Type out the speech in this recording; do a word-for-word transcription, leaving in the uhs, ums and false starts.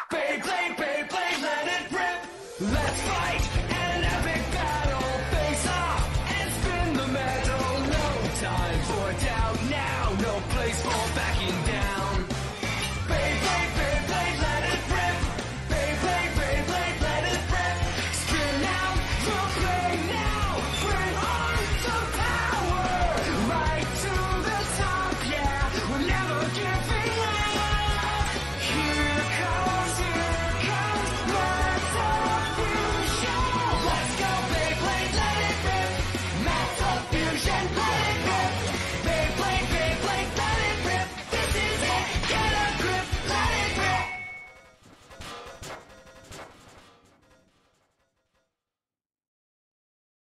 Beyblade, Beyblade, let it rip. Let's fight an epic battle. Face off and spin the metal. No time for doubt now. No place for backing